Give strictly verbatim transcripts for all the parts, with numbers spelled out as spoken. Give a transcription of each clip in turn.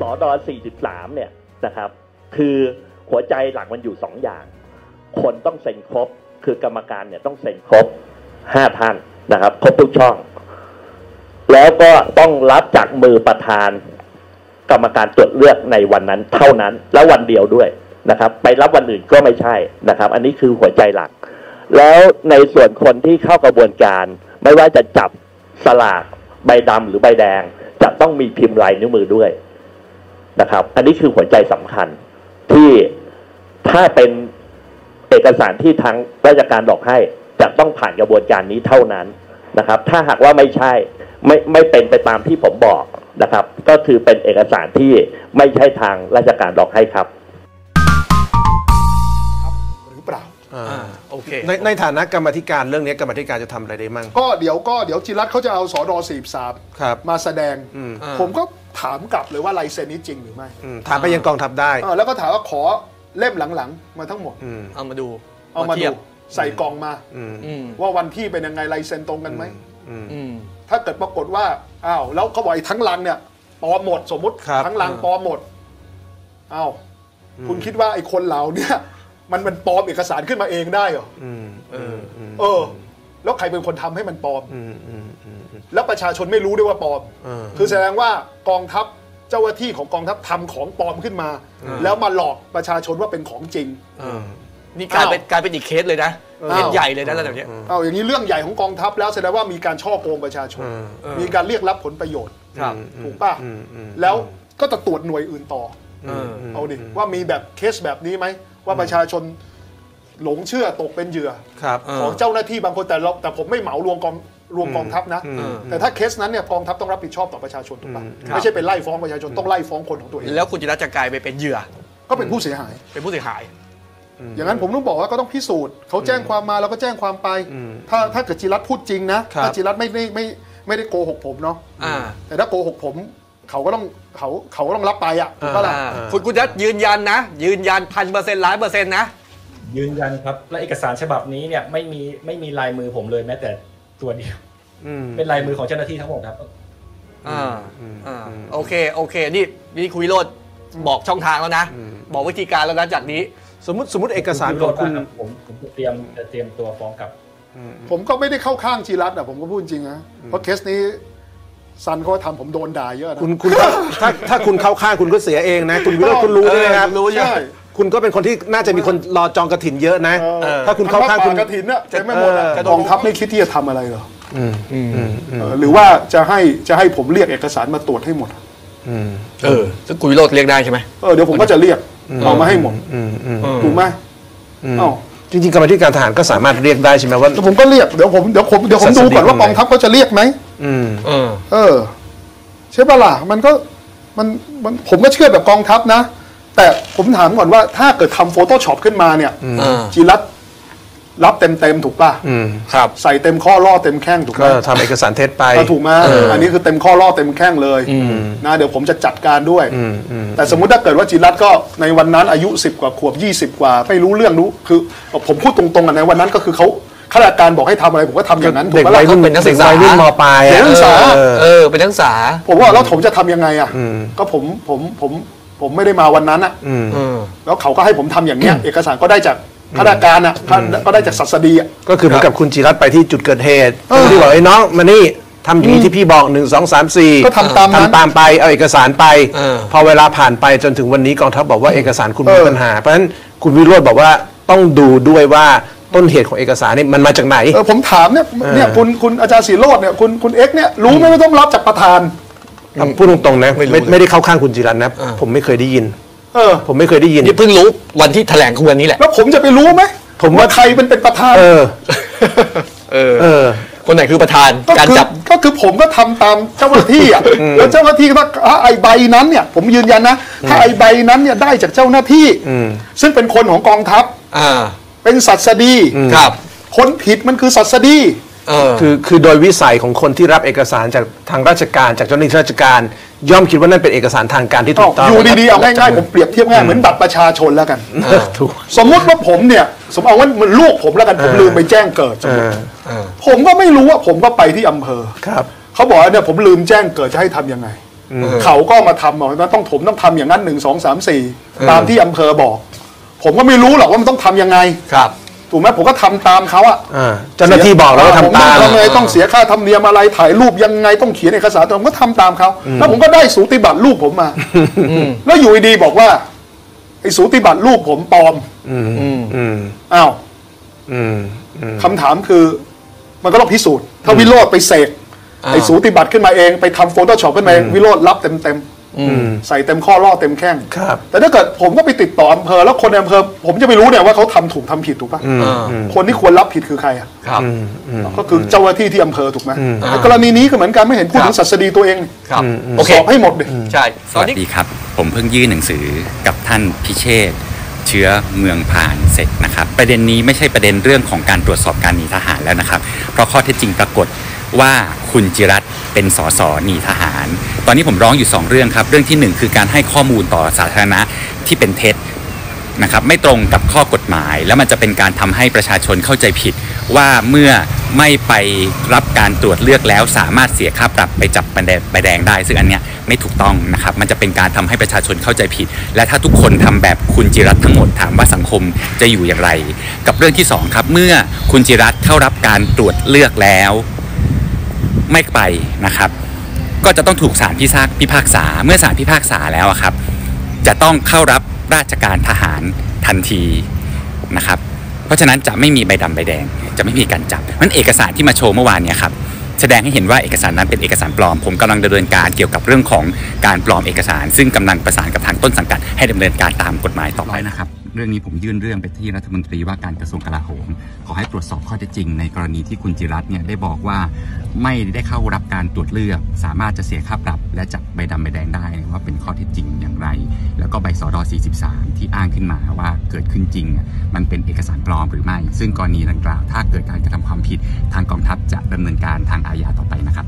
ดสี่สิบสามเนี่ยนะครับคือหัวใจหลักมันอยู่สองอย่างคนต้องเซ็นครบคือกรรมการเนี่ยต้องเซ็นครบห้าท่านนะครับครบทุกช่องแล้วก็ต้องรับจากมือประธานกรรมการตรวจเลือกในวันนั้นเท่านั้นแล้ววันเดียวด้วยนะครับไปรับวันอื่นก็ไม่ใช่นะครับอันนี้คือหัวใจหลักแล้วในส่วนคนที่เข้ากระบวนการไม่ว่าจะจับสลากใบดำหรือใบแดงจะต้องมีพิมพ์ลายนิ้วมือด้วยนะครับอันนี้คือหัวใจสำคัญที่ถ้าเป็นเอกสารที่ทางราชการบอกให้จะต้องผ่านกระบวนการนี้เท่านั้นนะครับถ้าหากว่าไม่ใช่ไม่ไม่เป็นไปตามที่ผมบอกนะครับก็คือเป็นเอกสารที่ไม่ใช่ทางราชการบอกให้ครับหรือเปล่าอ่าโอเคในในฐานะกรรมธิการเรื่องนี้กรรมธิการจะทำอะไรได้มั่งก็เดี๋ยวก็เดี๋ยวจิรัตน์เขาจะเอาสดสี่สิบสามมาแสดงผมก็ถามกลับเลยว่าลายเซ็นนี้จริงหรือไม่ถามไปยังกองทัพได้แล้วก็ถามว่าขอเล่มหลังๆมาทั้งหมดเอามาดูเอามาดูใส่กล่องมาว่าวันที่เป็นยังไงลายเซ็นตรงกันไหมถ้าเกิดปรากฏว่าอ้าวแล้วเขาบอกทั้งลังเนี่ยปลอมหมดสมมติทั้งลังปลอมหมดอ้าวคุณคิดว่าไอ้คนเหล่านี้มันมันปลอมเอกสารขึ้นมาเองได้เหรอเออเออแล้วใครเป็นคนทำให้มันปลอมแล้วประชาชนไม่รู้ด้วยว่าปลอมคือแสดงว่ากองทัพเจ้าหน้าที่ของกองทัพทำของปลอมขึ้นมาแล้วมาหลอกประชาชนว่าเป็นของจริงนี่กลายเป็นกลายเป็นอีกเคสเลยนะเคสใหญ่เลยนะระดับนี้เอาอย่างนี้เรื่องใหญ่ของกองทัพแล้วแสดงว่ามีการช่อโกงประชาชนมีการเรียกรับผลประโยชน์ถูกป่ะแล้วก็จะตรวจหน่วยอื่นต่อเอาดิว่ามีแบบเคสแบบนี้ไหมว่าประชาชนหลงเชื่อตกเป็นเหยื่อของเจ้าหน้าที่บางคนแต่เราแต่ผมไม่เหมารวมกองรวมกองทัพนะแต่ถ้าเคสนั้นเนี่ยกองทัพต้องรับผิดชอบต่อประชาชนถูกป่ะไม่ใช่เป็นไล่ฟ้องประชาชนต้องไล่ฟ้องคนของตัวเองแล้วคุณจิรัตน์จะกลายไปเป็นเหยื่อก็เป็นผู้เสียหายเป็นผู้เสียหายอย่างนั้นผมต้องบอกว่าก็ต้องพิสูจน์เขาแจ้งความมาเราก็แจ้งความไปถ้าถ้าเกิดจิรัตน์พูดจริงนะถ้าจิรัตน์ไม่ไม่ไม่ไม่ได้โกหกผมเนาะแต่ถ้าโกหกผมเขาก็ต้องเขาเขาก็ต้องรับไปอ่ะถูกป่ะล่ะคุณกุญยัตยืนยันนะยืนยันพันเปอร์เซ็นต์ล้านเปอร์เซ็นต์นะยืนยันครับและเอกสารฉบับนี้เนี่ยไม่มีไม่มีลายมือผมเลยแม้แต่ตัวเดียวเป็นลายมือของเจ้าหน้าที่ทั้งหมดครับอ่าอ่าโอเคโอเคนี่นี่คุยโรดบอกช่องทางแล้วนะบอกวิธีการแล้วนะจากนี้สมมติสมมติเอกสารของคุณผมผมจะเตรียมจะเตรียมตัวฟ้องกลับผมก็ไม่ได้เข้าข้างจิรัตน์อ่ะผมก็พูดจริงนะเพราะเคสนี้ซันเขาทำผมโดนด่าเยอะนะคุณคุณถ้าถ้าคุณเข้าข้างคุณก็เสียเองนะคุณวิโรจน์คุณรู้ใช่ไหมครับรู้ใช่คุณก็เป็นคนที่น่าจะมีคนรอจองกฐินเยอะนะถ้าคุณเข้าข้างคุณกฐินเนี่ยจะไม่หมดกองทัพไม่คิดที่จะทำอะไรหรอหรือว่าจะให้จะให้ผมเรียกเอกสารมาตรวจให้หมดเออซึ่งคุณวิโรจน์เรียกได้ใช่ไหมเออเดี๋ยวผมก็จะเรียกเอามาให้หมดถูกไหมอ้าวจริงๆกรรมธิการทหารก็สามารถเรียกได้ใช่ไหมว่าผมก็เรียกเดี๋ยวผมเดี๋ยวผมเดี๋ยวผมดูก่อนว่ากองทัพเขาจะเรียกไหมเออเออใช่ป่ะล่ะมันก็มันมันผมก็เชื่อแบบกองทัพนะแต่ผมถามก่อนว่าถ้าเกิดทำโฟโต้ช็อปขึ้นมาเนี่ยจิรัตน์รับเต็มเต็มถูกป่ะครับใส่เต็มข้อล่อเต็มแข้งถูกไหมก็ทำเอกสารเท็จไปถูกไหมอันนี้คือเต็มข้อล่อเต็มแข้งเลยนะเดี๋ยวผมจะจัดการด้วยแต่สมมุติถ้าเกิดว่าจิรัตน์ก็ในวันนั้นอายุสิบกว่าขวบยี่สิบกว่าไม่รู้เรื่องรู้คือผมพูดตรงๆกันในวันนั้นก็คือเขาข้าราชการบอกให้ทำอะไรผมก็ทำอย่างนั้นเด็กวัยรุ่นเป็นนักศึกษารุ่นม.ปลายเด็กนักศึกษาเออเป็นนักศึกษาผมว่าแล้วผมจะทำยังไงอ่ะก็ผมผมผมผมไม่ได้มาวันนั้นอ่ะแล้วเขาก็ให้ผมทำอย่างเนี้ยเอกสารก็ได้จากข้าราชการอ่ะก็ได้จากศัสดีอ่ะก็คือเหมือนกับคุณจิรัตน์ไปที่จุดเกิดเหตุที่บอกไอ้น้องมานี่ทำอย่างนี้ที่พี่บอกหนึ่งสองสามสี่ก็ทำตามทำตามไปเอาเอกสารไปพอเวลาผ่านไปจนถึงวันนี้กองทัพบอกว่าเอกสารคุณมีปัญหาเพราะฉะนั้นคุณวิโรจน์บอกว่าต้องดูด้วยว่าต้นเหตุของเอกสารนี่มันมาจากไหนเออผมถามเนี่ยเนี่ยคุณคุณอาจารย์ศรีโรจน์เนี่ยคุณคุณเอ็กเนี่ยรู้ไหมว่าต้องรับจากประธานพูดตรงๆนะไม่ไม่ได้เข้าข้างคุณจิรัตน์นะผมไม่เคยได้ยินเออผมไม่เคยได้ยินนี่เพิ่งรู้วันที่แถลงของวันนี้แหละแล้วผมจะไปรู้ไหมผมว่าใครเป็นเป็นประธานเออเออเออคนไหนคือประธานการจับก็คือผมก็ทำตามเจ้าหน้าที่อ่ะแล้วเจ้าหน้าที่ถ้าไอใบนั้นเนี่ยผมยืนยันนะถ้าไอใบนั้นเนี่ยได้จากเจ้าหน้าที่ซึ่งเป็นคนของกองทัพอ่าเป็นศัสดีครับคนผิดมันคือศัสดีคือคือโดยวิสัยของคนที่รับเอกสารจากทางราชการจากเจ้าหน้าที่ราชการย่อมคิดว่านั่นเป็นเอกสารทางการที่ถูกต้องอยู่ดีๆเอาง่ายๆผมเปรียบเทียบง่ายเหมือนบัตรประชาชนแล้วกันสมมติว่าผมเนี่ยสมมติเอาว่ามันลูกผมแล้วกันผมลืมไปแจ้งเกิดผมก็ไม่รู้ว่าผมก็ไปที่อำเภอครับเขาบอกว่าเนี่ยผมลืมแจ้งเกิดจะให้ทำยังไงเขาก็มาทำบอกว่าต้องผมต้องทำอย่างนั้นหนึ่งสองสามสี่ตามที่อำเภอบอก ผมก็ไม่รู้หรอกว่ามันต้องทำยังไงครับถูกไหมผมก็ทำตามเขาอะเจ้าหน้าที่บอกแล้วก็ทำตามทำไงต้องเสียค่าธรรมเนียมอะไรถ่ายรูปยังไงต้องเขียนเอกสารผมก็ทำตามเขาแล้วผมก็ได้สูติบัตรลูกผมมาแล้วอยู่ดีบอกว่าไอ้สูติบัตรลูกผมปลอมอ้าวคำถามคือมันก็ต้องพิสูจน์ถ้าวิโรจน์ไปเสกไอ้สูติบัตรขึ้นมาเองไปทำโฟโต้ช็อปขึ้นมาเองวิโรจน์รับเต็มเต็มใส่เต็มข้อล่อเต็มแข้งแต่ถ้าเกิดผมก็ไปติดต่ออำเภอแล้วคนในอำเภอผมจะไม่รู้เนี่ยว่าเขาทำถูกทำผิดถูกปะคนที่ควรรับผิดคือใครอ่ะก็คือเจ้าหน้าที่ที่อำเภอถูกไหมกรณีนี้ก็เหมือนกันไม่เห็นพูดถึงศัสดีตัวเองสอบให้หมดเลยใช่สวัสดีครับผมเพิ่งยื่นหนังสือกับท่านพิเชษฐ์เชื้อเมืองผ่านเสร็จนะครับประเด็นนี้ไม่ใช่ประเด็นเรื่องของการตรวจสอบการหนีทหารแล้วนะครับเพราะข้อเท็จจริงปรากฏว่าคุณจิรัตน์เป็นสสหนีทหารตอนนี้ผมร้องอยู่สองเรื่องครับเรื่องที่หนึ่งคือการให้ข้อมูลต่อสาธารณะที่เป็นเท็จนะครับไม่ตรงกับข้อกฎหมายแล้วมันจะเป็นการทำให้ประชาชนเข้าใจผิดว่าเมื่อไม่ไปรับการตรวจเลือกแล้วสามารถเสียค่าปรับไปจับใบแดงได้ซึ่งอันเนี้ยไม่ถูกต้องนะครับมันจะเป็นการทำให้ประชาชนเข้าใจผิดและถ้าทุกคนทำแบบคุณจิรัตน์ทั้งหมดถามว่าสังคมจะอยู่อย่างไรกับเรื่องที่สองครับเมื่อคุณจิรัตน์เข้ารับการตรวจเลือกแล้วไม่ไปนะครับก็จะต้องถูกศาลพิพากษาเมื่อศาลพิพากษาแล้วครับจะต้องเข้ารับราชการทหารทันทีนะครับเพราะฉะนั้นจะไม่มีใบดำใบแดงจะไม่มีการจับนั้นเอกสารที่มาโชว์เมื่อวานนี้ครับแสดงให้เห็นว่าเอกสารนั้นเป็นเอกสารปลอมผมกำลังดำเนินการเกี่ยวกับเรื่องของการปลอมเอกสารซึ่งกำลังประสานกับทางต้นสังกัดให้ดำเนินการตามกฎหมายต่อไปนะครับเรื่องนี้ผมยื่นเรื่องไปที่รัฐมนตรีว่าการกระทรวงกลาโหมขอให้ตรวจสอบข้อเท็จจริงในกรณีที่คุณจิรัตน์เนี่ยได้บอกว่าไม่ได้เข้ารับการตรวจเลือกสามารถจะเสียค่าปรับและจับใบดำใบแดงได้ว่าเป็นข้อเท็จจริงอย่างไรแล้วก็ใบสดสี่สิบสามที่อ้างขึ้นมาว่าเกิดขึ้นจริงมันเป็นเอกสารปลอมหรือไม่ซึ่งกรณีดังกล่าวถ้าเกิดการกระทำความผิดทางกองทัพจะดำเนินการทางอาญาต่อไปนะครับ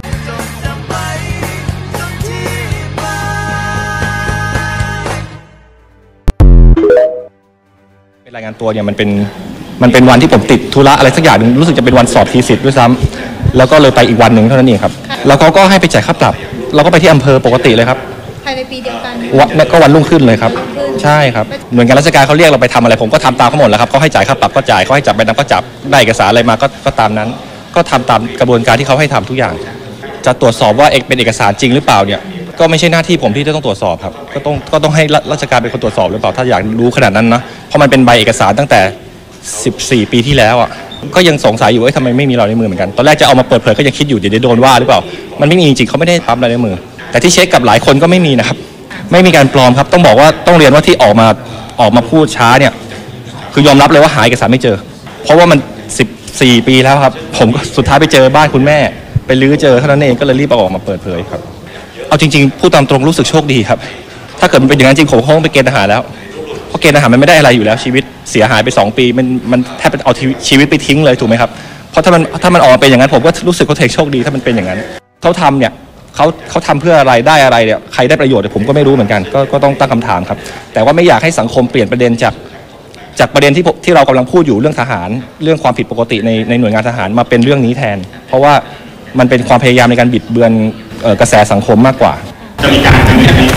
รายงานตัวเนี่ยมันเป็นมันเป็นวันที่ผมติดธุระอะไรสักอย่างนึงรู้สึกจะเป็นวันสอบทีสิทธิ์ด้วยซ้ำแล้วก็เลยไปอีกวันหนึ่งเท่านั้นเองครับแล้วเขาก็ให้ไปจ่ายค่าปรับเราก็ไปที่อำเภอปกติเลยครับภายในปีเดียวกันวันก็วันรุ่งขึ้นเลยครับใช่ครับหน่วยงานราชการเขาเรียกเราไปทำอะไรผมก็ทำตามเขาหมดแล้วครับเขาให้จ่ายค่าปรับก็จ่ายเขาให้จับใบดำก็จับได้เอกสารอะไรมาก็ก็ตามนั้นก็ทำตามกระบวนการที่เขาให้ทำทุกอย่างจะตรวจสอบว่าเอกเป็นเอกสารจริงหรือเปล่าเนี่ยก็ไม่ใช่หน้าที่ผมที่จะต้องตรวจสอบครับก็ต้องก็ต้องให้ราชการเป็นคนตรวจสอบหรือเปล่าถ้าอยากรู้ขนาดนั้นนะเพราะมันเป็นใบเอกสารตั้งแต่สิบสี่ปีที่แล้วอ่ะก็ยังสงสัยอยู่ว่าทำไมไม่มีลายนิ้วมือเหมือนกันตอนแรกจะเอามาเปิดเผยก็ยังคิดอยู่เดี๋ยวโดนว่าหรือเปล่ามันไม่มีจริงๆเขาไม่ได้ปั๊มลายนิ้วมือแต่ที่เช็คกับหลายคนก็ไม่มีนะครับไม่มีการปลอมครับต้องบอกว่าต้องเรียนว่าที่ออกมาออกมาพูดช้าเนี่ยคือยอมรับเลยว่าหาเอกสารไม่เจอเพราะว่ามันสิบสี่ปีแล้วครับผมก็สุดท้ายไปเจอบ้านคุณแม่ไปลื้อเจอเท่านั้นเองก็เลยรีบเอาออกมาเปิดเผยครับเอาจริงๆพูดตามตรงรู้สึกโชคดีครับถ้าเกิดมันเป็นอย่างนั้นจริงผมคงไปเกณฑ์ทหารแล้วเพราะเกณฑ์ทหารมันไม่ได้อะไรอยู่แล้วชีวิตเสียหายไปสองปีมันมันแทบเป็นเอาชีวิตไปทิ้งเลยถูกไหมครับเพราะถ้ามันถ้ามันออกมาเป็นอย่างนั้นผมก็รู้สึกเขาเทคโชคดีถ้ามันเป็นอย่างนั้นเขาทำเนี่ยเขาเขาทำเพื่ออะไรได้อะไรเนี่ยใครได้ประโยชน์ผมก็ไม่รู้เหมือนกันก็ก็ต้องตั้งคำถามครับแต่ว่าไม่อยากให้สังคมเปลี่ยนประเด็นจากจากประเด็นที่ที่เรากำลังพูดอยู่เรื่องทหารเรื่องความผิดปกติในในหน่วยงานทหารมาเป็นเรื่องนี้แทนเพราะว่ามันเป็นความพยายามในการบิดเบือนกระแสสังคมมากกว่าจะมีการ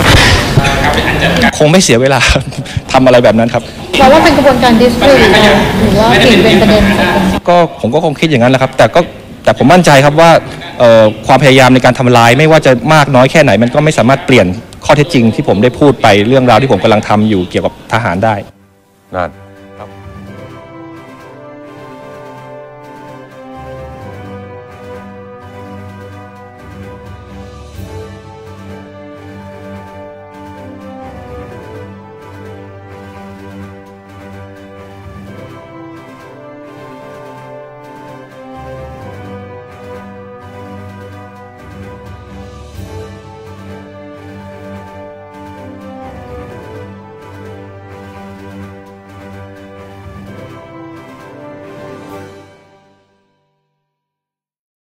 คงไม่เสียเวลาทำอะไรแบบนั้นครับเราว่าเป็นกระบวนการดิสเครดิตหรือว่าเปลี่ยนเป็นประเด็นก็ผมก็คงคิดอย่างนั้นแหละครับแต่ก็แต่ผมมั่นใจครับว่าความพยายามในการทำลายไม่ว่าจะมากน้อยแค่ไหนมันก็ไม่สามารถเปลี่ยนข้อเท็จจริงที่ผมได้พูดไปเรื่องราวที่ผมกำลังทำอยู่เกี่ยวกับทหารได้นั่น